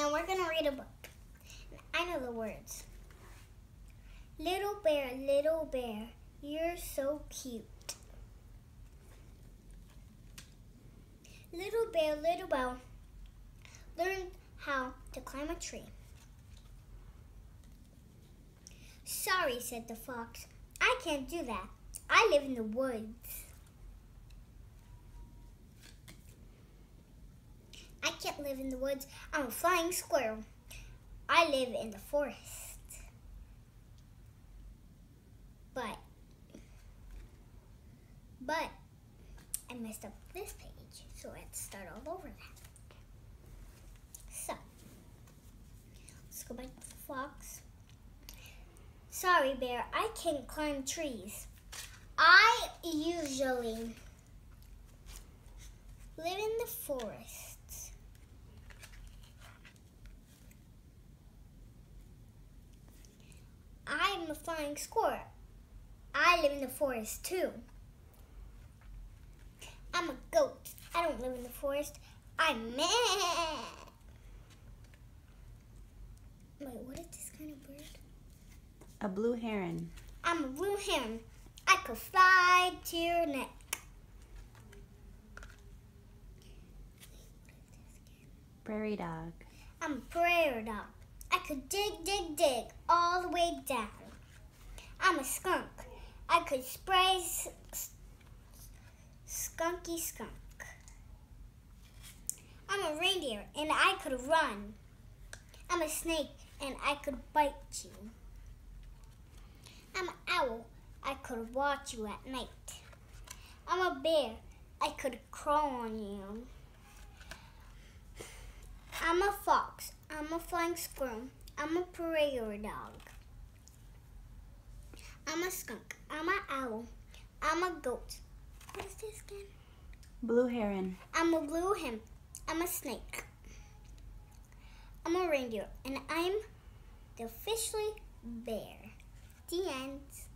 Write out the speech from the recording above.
No, we're gonna read a book. I know the words. Little bear, you're so cute. Little bear, learn how to climb a tree. Sorry, said the fox. I can't do that. I live in the woods. I can't live in the woods. I'm a flying squirrel. I live in the forest. But I messed up this page, so I have to start all over again. So, let's go back to the fox. Sorry, bear, I can't climb trees. I usually live in the forest. I'm a flying squirrel. I live in the forest too. I'm a goat. I don't live in the forest. I'm mad. Wait, what is this kind of bird? A blue heron. I'm a blue heron. I could fly to your neck. Prairie dog. I'm a prairie dog. I could dig all the way down. I'm a skunk. I could spray skunky skunk. I'm a reindeer and I could run. I'm a snake and I could bite you. I'm an owl. I could watch you at night. I'm a bear. I could crawl on you. I'm a fox. I'm a flying squirrel. I'm a prairie dog. I'm a skunk. I'm an owl. I'm a goat. What is this again? Blue heron. I'm a blue hen. I'm a snake. I'm a reindeer. And I'm the officially bear. The end.